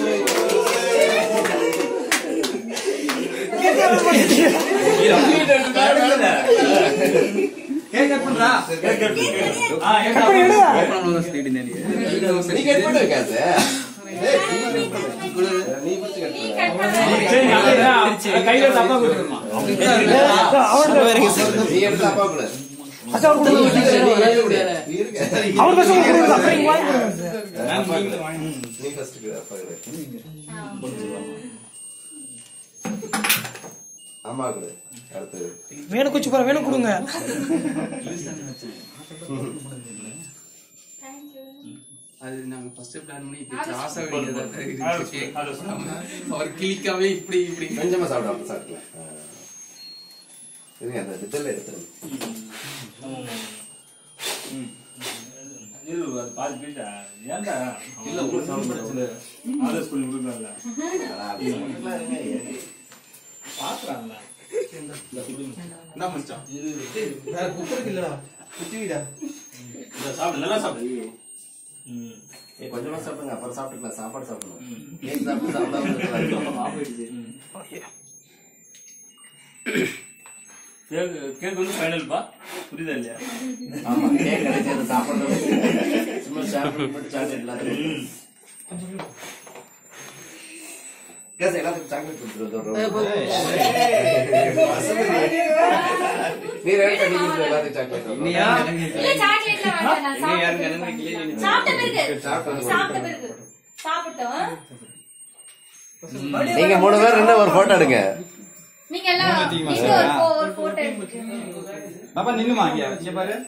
வேணும் குச்சி போற வேணும் கொடுங்க. அது நாங்க ஃபர்ஸ்ட் பிளான் பண்ணி கிளாஸ் வேண்டியதா இருந்துச்சு. அவர் கிளிக்காவே இப்படி இப்படி கொஞ்சமா சாப்பிடலாம் சாப்பிடலாம். இருங்க அந்த இதெல்லாம் எடுத்துருங்க. கொஞ்சமா சாப்பிடுங்க, அப்புறம் சாப்பிட்டுக்கலாம். சாப்பாடு சாப்பிடணும். கேக் சாப்பிட்டு கேக் வந்து ஃபைனல்பா, புரியுதா இல்லையா? ஆமா, கேக் கிடைச்சி அதை சாப்பிடணும். சும்மா சாப்பிட்டு மட்டும் சாக்லேட் எல்லாத்துக்கும் எல்லாத்துக்கும் சாக்லேட் கொடுத்துருவோம். நீர் எல்லாத்துக்கும் சாக்லேட். நீங்க 3 பேர் என்ன ஒரு போட்டோ எடுங்க. நீங்க எல்லாம் ஒரு போட்டோ எடுங்க. பாப்பா நின்னுமா இங்க பாரு.